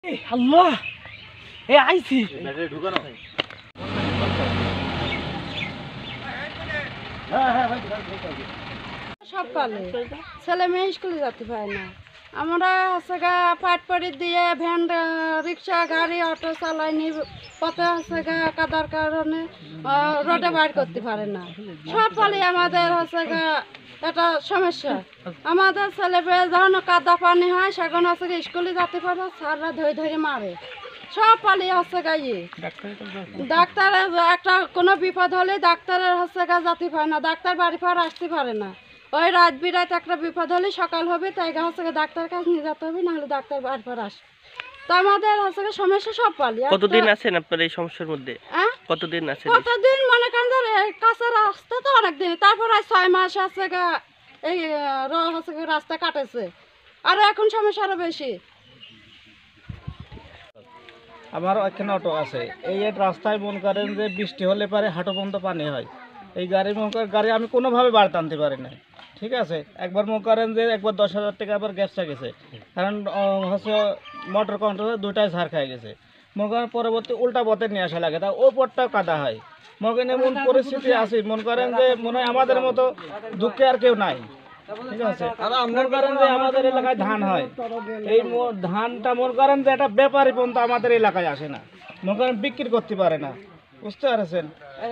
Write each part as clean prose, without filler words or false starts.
আল্লাহ এ আইছি ঢুকানো সব পালে ছেলে মেয়ে স্কুলে যেতে পারে না। আমরা হচ্ছে গা পাট পাড়ি দিয়ে ভ্যান রিক্সা গাড়ি অটো চালাইনি পথে হচ্ছে গা কাদার কারণে রোডে বাইর করতে পারে না। সব পালে আমাদের হচ্ছে গা এটা সমস্যা। আমাদের ছেলে মেয়ে যখন কাদা পানি হয় সেখন হচ্ছে গা স্কুলে যেতে পারে, স্যাররা ধরে ধরে মারে। সব পালি হচ্ছে গা ডাক্তারের একটা কোনো বিপদ হলে ডাক্তারের হচ্ছে গা যেতে পারে না, ডাক্তার বাড়ি পার আসতে পারে না। ওই রাত বিরাত একটা বিপদ হলে সকাল হবে, তাই হচ্ছে ডাক্তার কাছে নিয়ে যেতে হবে, নাহলে ডাক্তার বাড়ি পার আসবে। তো আমাদের হচ্ছে সমস্যা সব পালি। কতদিন আছেন আপনার এই সমস্যার মধ্যে? কতদিন আছেন? কতদিন মনে করেন কাছে রাস্তা তো অনেক দিন, তারপর 6 মাস হচ্ছে গা এই হচ্ছে রাস্তা কাটেছে, আর এখন সমস্যা আরো বেশি। আমার এখানে অটো আছে, এই এক রাস্তায় মনে করেন যে বৃষ্টি হলে পারে হাঁটু পর্যন্ত পানি হয়। এই গাড়ি মনে করেন গাড়ি আমি কোনোভাবে বাড়িতে আনতে পারি না, ঠিক আছে। একবার মনে করেন যে একবার 10,000 টাকা আবার গ্যাসটা গেছে, কারণ হচ্ছে মোটর কন্ট্রোলে দুইটাই ঝাড় খাই গেছে। মনে করেন পরবর্তী উল্টা পথে নিয়ে আসা লাগে, তা ওই পথটাও কাদা হয়। মনে করেন এমন পরিস্থিতি আছে, মনে করেন যে মনে হয় আমাদের মতো দুঃখে আর কেউ নাই, ঠিক আছে। মনে করেন যে আমাদের এলাকায় ধান হয়, এই ধানটা মনে করেন যে একটা ব্যাপারী পর্যন্ত আমাদের এলাকায় আসে না, মনে করেন বিক্রি করতে পারে না, বুঝতে পারছেন।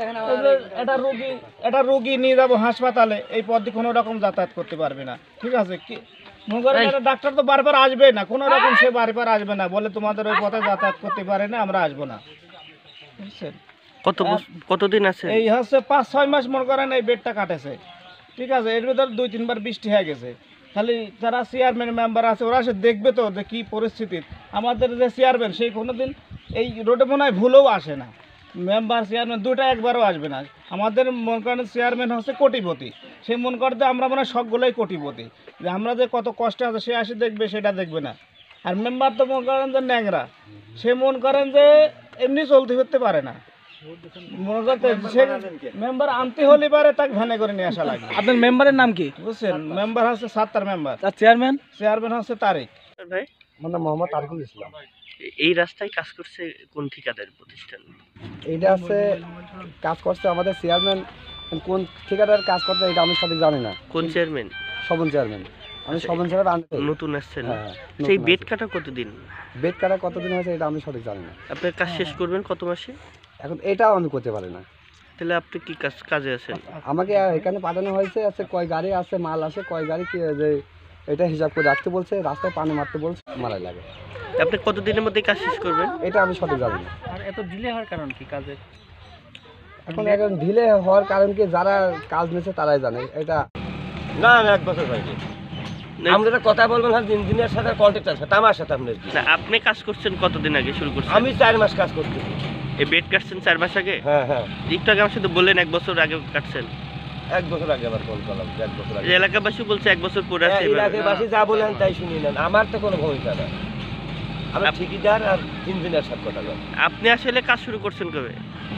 এটা রোগী নিয়ে যাবো হাসপাতালে, এই পথে কোনো রকম যাতায়াত করতে পারবে না, ঠিক আছে। কি মনে করেন একটা ডাক্তার তো বারবার আসবে না, কোনো রকম সে বারবার আসবে না, বলে তোমাদের ওই পথে যাতায়াত করতে পারে না, আমরা আসবো না, বুঝছেন। কতদিন আছে? এই হচ্ছে 5-6 মাস মনে করেন এই বেডটা কাটেছে, ঠিক আছে। এর ভিতর 2-3 বার বৃষ্টি হয়ে গেছে। খালি যারা চেয়ারম্যান মেম্বার আছে ওরা সে দেখবে তো যে কী পরিস্থিতি। আমাদের যে চেয়ারম্যান সেই কোনোদিন এই রোডে মনে হয় ভুলেও আসে না, মেম্বার চেয়ারম্যান দুটা একবারও আসবে না। আমাদের মনে করেন চেয়ারম্যান হচ্ছে কোটিপতি, সে মনে করতে আমরা মনে হয় সবগুলোই কোটিপতি, যে আমরা যে কত কষ্টে আছে সে আসে দেখবে, সেটা দেখবে না। আর মেম্বার তো মনে করেন যে ন্যাংরা, সে মনে করেন যে এমনি চলতে ফিরতে পারে না। মনে করতে মেম্বার আনতে হলে পারে তাকে ভ্যানে করে নিয়ে আসা লাগে। আপনার মেম্বারের নাম কি? বুঝছেন, মেম্বার হচ্ছে 7টার মেম্বার, আর চেয়ারম্যান? চেয়ারম্যান হচ্ছে তারিক। ভাই আমার নাম মোহাম্মদ তারিকুল ইসলাম। এই রাস্তায় কাজ করছে কোন ঠিকাদার প্রতিষ্ঠান? এইটা আছে কাজ করছে আমাদের চেয়ারম্যান, কোন ঠিকাদার কাজ করছে এটা আমি সঠিক জানি না। কোন চেয়ারম্যান? শোভন চেয়ারম্যান। আমি শোভন চেয়ারম্যান নতুন আসছেন। সেই বেড কাটা কতদিন? বেড কাটা কতদিন হয়েছে এটা আমি সঠিক জানি না। আপনার কাজ শেষ করবেন কত মাসে? এখন এটাও আমি করতে পারি না। তাহলে আপনি কি কাজে আছেন? আমাকে এখানে পাঠানো হয়েছে, আছে কয় গাড়ি আছে, মাল আসে কয় গাড়ি, কি যে এটা হিসাব করে রাখতে বলছে, রাস্তায় পানি মারতে বলছে, মারাই লাগে। আপনি কতদিনের মধ্যে কাজ শেষ করবেন? এটা আমি সঠিক জানি না। আর এত ডিলে হওয়ার কারণ কি কাজে? এখন ঢিলে হওয়ার কারণ কি, যারা কাজ নিয়েছে তারাই জানে। এটা না আমি 1 বছর হয়নি। আমরা কথা বলবেন হ্যাঁ ইঞ্জিনিয়ার সাথে কন্ট্রাক্টর সাথে, আমার সাথে আপনার কি? না আপনি কাজ করছেন কতদিন আগে শুরু করছেন? আমি 4 মাস কাজ করতেছি। এই বেড কাটছেন 4 মাস আগে? হ্যাঁ হ্যাঁ, একটু আগে আমার সাথে বললেন 1 বছর আগে কাটছেন। 1 বছর আগে আবার ফোন করলাম, 1 বছর আগে। এলাকাবাসী বলছে 1 বছর পরে আছে। এলাকাবাসী যা বলেন তাই শুনি নেন, আমার তো কোনো ভূমিকা না। আমি ঠিকাদার আর ইঞ্জিনিয়ার সাথে কথা বলেন। আপনি আসলে কাজ শুরু করছেন কবে?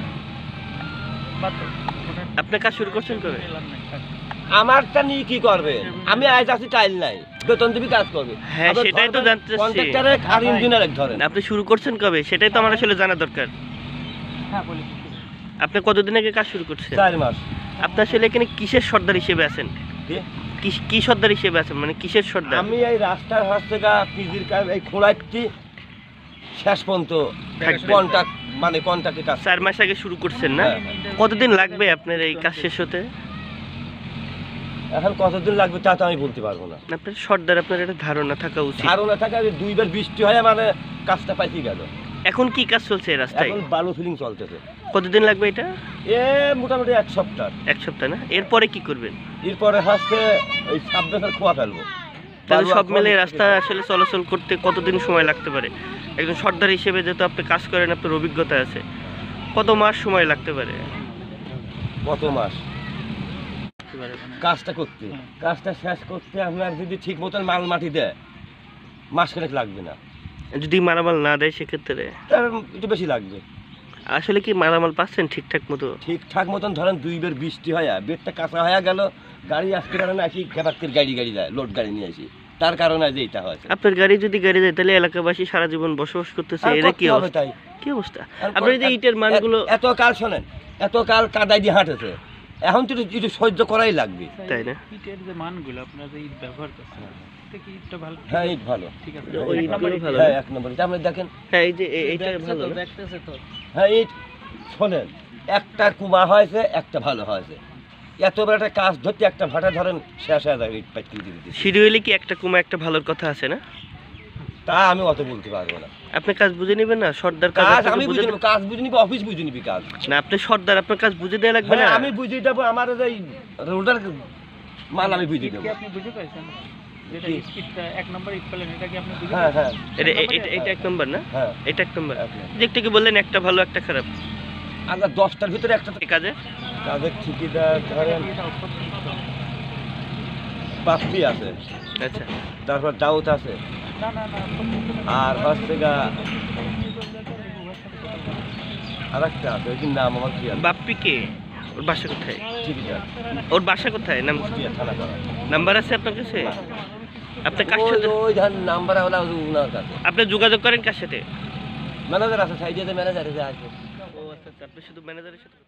আপনি কাজ শুরু করছেন কবে? আমারটা নিয়ে কি করবে? আমি আজ আছি টাইল নাই, বেতন দিবি কাজ করবে। হ্যাঁ সেটাই তো জানতে চাচ্ছি। কন্ট্রাক্টর আর ইঞ্জিনিয়ার এক ধরেন। আপনি শুরু করছেন কবে সেটাই তো আমার আসলে জানা দরকার। আপনি কতদিন আগে কাজ শুরু করছেন? 4 মাস। আপনি আসলে এখানে কিসের সর্দার হিসেবে আছেন? কি সর্দার হিসেবে আছেন, মানে কিসের সর্দার? আমি এই রাস্তার হচ্ছে গা পিজির কাজ, এই খোঁড়াইটি শেষ পর্যন্ত কন্ট্রাক্ট, মানে কন্ট্রাক্টে কাজ। 4 মাস আগে শুরু করছেন না? কতদিন লাগবে আপনার এই কাজ শেষ হতে? এখন কতদিন লাগবে তা তো আমি বলতে পারবো না। আপনার সর্দার, আপনার একটা ধারণা থাকা উচিত। ধারণা থাকে 2 বার বৃষ্টি হয় মানে কাজটা পাইতে গেল। এখন কি কাজ চলছে এই রাস্তায়? এখন বালু ফিলিং চলতেছে। কতদিন লাগবে এটা? মোটামুটি 1 সপ্তাহ। 1 সপ্তাহ না? এরপরে কি করবেন? এরপরে হচ্ছে ওই সাবধানের খোয়া ফেলবো। তাহলে সব মিলে রাস্তা আসলে চলাচল করতে কতদিন সময় লাগতে পারে? একজন সর্দার হিসেবে যেহেতু আপনি কাজ করেন, আপনার অভিজ্ঞতা আছে, কত মাস সময় লাগতে পারে? কত মাস কাজটা করতে, কাজটা শেষ করতে আপনার যদি ঠিক মতন মাল মাটি দেয় মাসখানেক লাগবে না। যদি মালামাল না দেয় সেক্ষেত্রে তার একটু বেশি লাগবে। আসলে কি মালামাল পাচ্ছেন ঠিকঠাক মতো? ঠিকঠাক মতন ধরেন 2 বার বৃষ্টি হয়, বেডটা কাঁচা হয়ে গেল, গাড়ি আসতে পারে না, আসি খেপাত্তির গাড়ি যায়, লোড গাড়ি নিয়ে আসি। তার কারণে যে এটা হয়েছে। আপনার গাড়ি যদি গাড়ি যায় তাহলে এলাকাবাসী সারা জীবন বসবাস করতেছে, আর এটা কি করতে হবে অবস্থা? তাই। কি অবস্থা? আর আপনার এই যে ইটের মানগুলো, এত কাল শোনেন, এত কাল কাদায় দিয়ে হাঁটেছে, এখন তো একটু সহ্য করাই লাগবে। তাই না? ইটের যে মানগুলো আপনারা যে ইট ব্যবহার করছেন, এটা কি ইটটা ভালো? হ্যাঁ ইট ভালো, ঠিক আছে। ওই ইটগুলো ভালো হ্যাঁ না? 1 নম্বর। আপনি দেখেন, হ্যাঁ এই যে এইটা ভালো না? হ্যাঁ ইট শোনেন, একটা কুমা হয়েছে, একটা ভালো হয়েছে। এত বড় একটা কাজ ধরতে একটা ভাটা ধরেন শেষ হয়ে যাবে ইট পাইতে দিতে। সিঁড়ি হইলে কি একটা কুমা একটা ভালোর কথা আছে না? তা আমি অত বলতে পারবো না। আপনি কাজ বুঝে নেবেন না? সর্দার কাজ কাজ আপনাকে আমি বুঝে বুঝে নিব, কাজ বুঝে নিবি, অফিস বুঝে নিবি কাজ। না, আপনি সর্দার, আপনার কাজ বুঝে দেওয়া লাগবে না? হ্যাঁ আমি বুঝে দেবো, আমার এই রোডার মাল আমি বুঝে দেবো। কি আপনি বুঝে পাইছেন? যেটা ইটটা 1 নম্বর ইট পেলেন, এটা কি আপনি বুঝে হ্যাঁ হ্যাঁ এটা এক নম্বর না? হ্যাঁ। এটা এক নম্বর। এক নম্বর। দেখতে কি বললেন একটা ভালো একটা খারাপ আমরা 10টার ভিতরে একটা এই কাজে? কাজের ঠিকিদার ধরেন 5টি আছে, আচ্ছা, তারপর দাউদ আছে, না না না, আর হচ্ছে গা আরেকটা আছে, ওই নাম আমার কি আছে, বাপ্পি কে? ওর বাসা কোথায়? ঠিকিদার ওর বাসা কোথায়? নাম, কুষ্টিয়া থানা পাড়া। নাম্বার আছে আপনার কাছে? আপনার কার ওই সাথে ওই ধান নাম্বার হলো ওনার কাছে, আপনি যোগাযোগ করেন কার সাথে? ম্যানেজার আছে, সাইডে ম্যানেজার আছে। ও আচ্ছা আচ্ছা, আপনি শুধু ম্যানেজারের সাথে